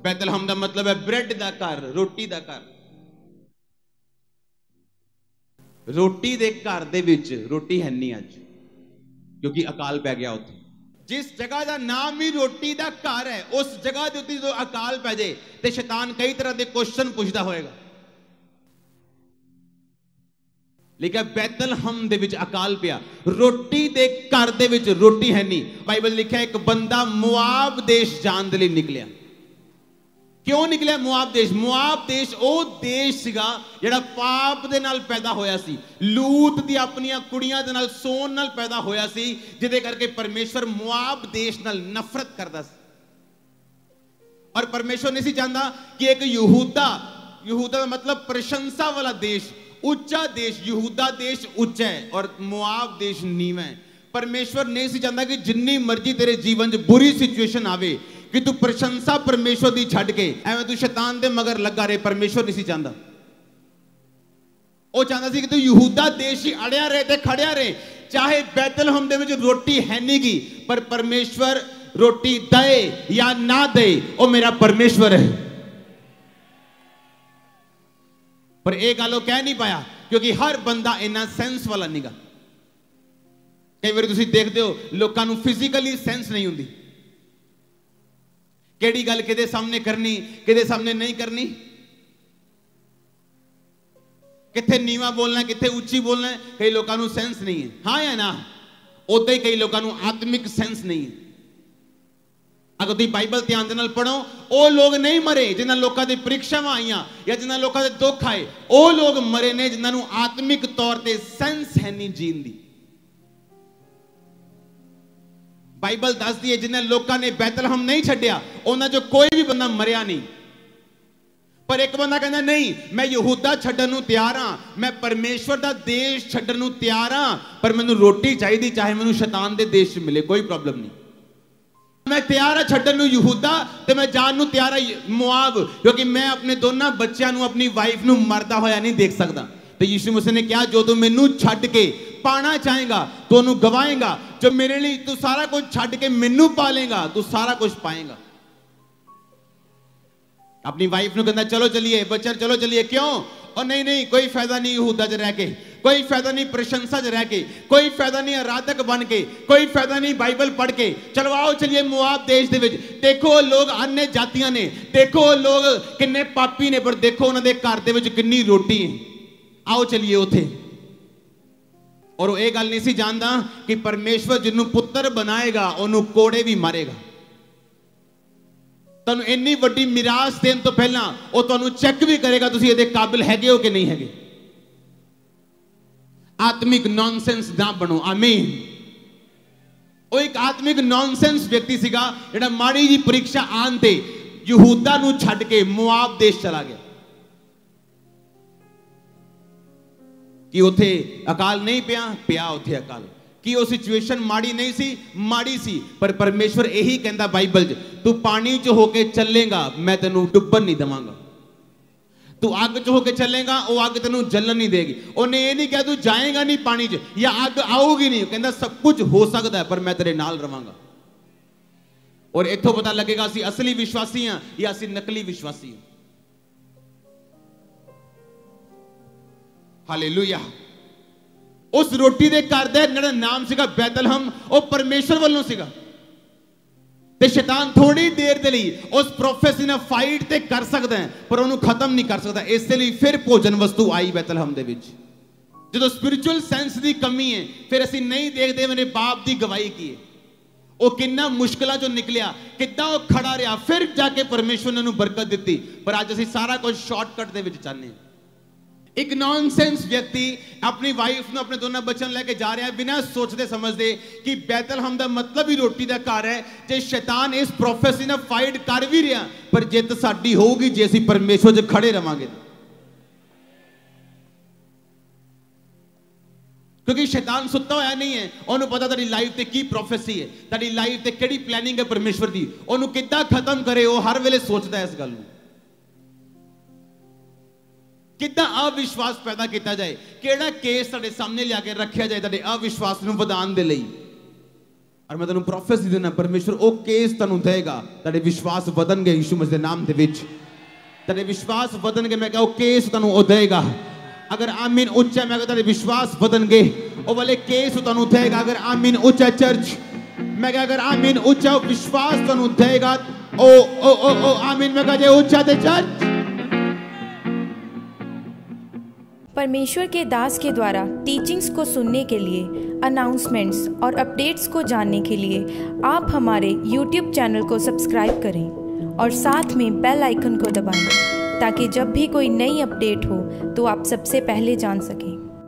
बैतलहम का मतलब है ब्रेड का घर, रोटी का घर। रोटी दे घर दे विच रोटी है नहीं अज, क्योंकि अकाल पै गया उत्थे। जिस जगह का नाम ही रोटी का घर है, उस जगह के उत्ते जो अकाल पै जाए तो शैतान कई तरह के क्वेश्चन पूछता होएगा। लिखा बैतलहम दे विच अकाल पिया, रोटी दे घर दे विच रोटी है नहीं। बाइबल लिखा एक बंदा मुआब देश जान दे लई निकलिया। क्यों निकलिया मुआब देश? मुआब देश वो देश सीगा जिहड़ा पाप दे नाल पैदा होया सी, लूत दी अपनियां कुड़ियां दे नाल सोन नाल पैदा होया सी, जिहदे करके परमेश्वर मुआब देश नाल नफरत करदा सी। और परमेश्वर नहीं सी चाहता कि एक यहूदा का मतलब प्रशंसा वाला देश, उच्चा देश, यहूदा देश उच्चा है और मुआब देश नीवा है। परमेश्वर नहीं सी चाहता कि जिन्नी मर्जी तेरे जीवन च बुरी सिचुएशन आवे कि तू प्रशंसा परमेश्वर दी छड़ के एवं तू शैतान दे मगर लगा रहे। परमेश्वर नहीं सी चाहता, वो चाहता सी कि तू यहूदा देश ही अड़िया रहे ते खड़िया रहे। चाहे बैतलहम दे विच रोटी है नहीं की, पर परमेश्वर रोटी दे या ना दे, वो मेरा परमेश्वर है। पर एक गल वो कह नहीं पाया क्योंकि हर बंदा इन्ना सेंस वाला नहीं गा। कई बार तुसीं देखते हो लोगों को फिजिकली सेंस नहीं होंदी, केड़ी गल किदे सामने करनी, किदे सामने नहीं करनी, किथे नीवा बोलना, किथे उच्ची बोलना। कई लोगों को सेंस नहीं है, हाँ या ना। उदा ही कई लोगों को आत्मिक सेंस नहीं है। अगर तुम बाइबल ध्यान दे नाल पढ़ो, वो लोग नहीं मरे जिन्हां लोगों की परीक्षावां आईयां या जिन्हां लोगों के दुख आए, वो लोग मरे ने जिन्हां आत्मिक तौर पर सेंस है नहीं जीन दी। बाइबल दसदी है जिन्हें लोगों ने बैतलहम नहीं छड्डिया, उन्हां चों कोई भी बंदा मरिया नहीं। पर एक बंदा कहना नहीं, मैं यहूदा छड्डण नूं तैयार हां, मैं परमेश्वर दा देश छड्डण नूं तैयार हां, पर मैनूं रोटी चाहिदी, चाहे मैनूं शैतान दे देश मिले, कोई प्रॉब्लम नहीं। मैं तैयार हां छड्डण नूं यहूदा ते मैं जाण नूं तैयार हां मुआब, क्योंकि मैं अपने दोनों बच्चों नूं, अपनी वाइफ नूं मरदा होया नहीं देख सकता। तो यीशु मसीह ने कहा जो तू मैनूं छड्ड के पाना चाहेगा तो उन्होंने गवाएगा, जो मेरे लिए तू सारा कुछ छड्ड के मैनू पालेगा, तू सारा कुछ पाएगा। अपनी वाइफ ने कहना चलो चलिए बच्चा, चलो चलिए। क्यों? और नहीं नहीं, कोई फायदा नहीं यहूदा च रह के, कोई फायदा नहीं प्रशंसा च रह के, कोई फायदा नहीं आराधक बन के, कोई फायदा नहीं बाइबल पढ़ के। चलो आओ चलिए मुआब देश दे विच। देखो लोग अन्य जातियां ने, देखो लोग किन्ने पापी ने, पर देखो उन्होंने घर दे विच किन्नी रोटी है। आओ चलिए उथे। और वो ये गल नहीं सी जानता कि परमेश्वर जिन्हों पुत्र बनाएगा उन्होंने कोड़े भी मारेगा। तुहानूं इन्नी वड्डी मिरास देण तो पहला वो तुहानूं चेक भी करेगा तुसीं इहदे काबिल हैगे हो कि नहीं हैगे। आत्मिक नॉनसेंस ना बनो। आमीन। वो एक आत्मिक नॉनसेंस व्यक्ति सीगा जिहड़ा माड़ी जी परीक्षा आन ते यहूदा नूं छड्ड के मुआब देश चला गया कि उथे अकाल नहीं पिया, पिया उथे अकाल। कि वो सिचुएशन माड़ी नहीं सी, माड़ी सी, पर परमेश्वर यही कहता बाइबल च, तू पानी च होके चलेगा मैं तेनू डुब्बन नहीं देवांगा। तू अग च होके चलेगा वो अग तेनू जलन नहीं देगी। उन्हें ये नहीं कहा तू जाएगा नहीं पानी च या अग आऊगी नहीं, कहता सब कुछ हो सकता है पर मैं तेरे नाल रवांगा। और इत्थों पता लगेगा असीं असली विश्वासी हां या असीं नकली विश्वासी हां। हालेलुया। उस रोटी दे घर दे जिहड़ा नाम सीगा बैतलहम, वो परमेश्वर वालों सीगा। ते शैतान थोड़ी देर दे लई उस प्रोफेसी ने फाइट ते कर सकदा है पर उन्होंने खत्म नहीं कर सकता। इसलिए फिर भोजन वस्तु आई बैतलहम दे विच। जो स्पिरिचुअल सेंस की कमी है फिर असीं नहीं देखते मेरे बाप की गवाही की है, वो कितना मुश्किलों चों निकलिया, कितना वो खड़ा रहा, फिर जाके परमेश्वर ने उन्हें बरकत दी। पर अज असीं सारा कुछ शॉर्टकट दे विच चाहते हैं। एक नॉनसेंस व्यक्ति अपनी वाइफ ने अपने दोनों बच्चों लेके जा रहा है बिना सोचते समझते कि बैतलहम का मतलब ही रोटी का घर है। जे शैतान इस प्रोफेसी ने फाइट कर भी रहा पर जित साडी होगी जे असीं परमेश्वर च खड़े रवांगे। क्योंकि शैतान सुत्ता होया नहीं है, उन्होंने पता तेरी लाइफ ते की प्रोफेसी है, तेरी लाइफ ते केड़ी प्लानिंग है परमेश्वर की, उन्होंने किद्दां खत्म करे वो हर वेले सोचता है इस गल नूं। कितना अविश्वास पैदा किया जाए, केड़ा केस तुहाडे सामने लिया के रखा जाए तुहाडे अविश्वास नूं वधाउण दे लई। और मैं ਤੁਹਾਨੂੰ ਪ੍ਰੋਫੈਸੀ ਦੇਣਾ ਪਰਮੇਸ਼ਰ ਉਹ ਕੇਸ ਤੁਹਾਨੂੰ ਦੇਗਾ ਤੁਹਾਡੇ ਵਿਸ਼ਵਾਸ ਵਧਣਗੇ ਯਿਸੂ ਮਸੀਹ ਦੇ ਨਾਮ ਦੇ ਵਿੱਚ ਤੁਹਾਡੇ ਵਿਸ਼ਵਾਸ ਵਧਣਗੇ ਮੈਂ ਕਿਹਾ ਉਹ ਕੇਸ ਤੁਹਾਨੂੰ ਉਹ ਦੇਗਾ अगर आमीन उच्चा मैं कहता विश्वास बदन गए वो वाले केस तनु देगा अगर आमीन उच्चा चर्च मैं कह अगर आमीन उच्चा विश्वास तनु देगा ओ ओ ओ ओ आमीन मैं कह उच्चा दे चर्च। परमेश्वर के दास के द्वारा टीचिंग्स को सुनने के लिए, अनाउंसमेंट्स और अपडेट्स को जानने के लिए आप हमारे YouTube चैनल को सब्सक्राइब करें और साथ में बेल आइकन को दबाएं ताकि जब भी कोई नई अपडेट हो तो आप सबसे पहले जान सकें।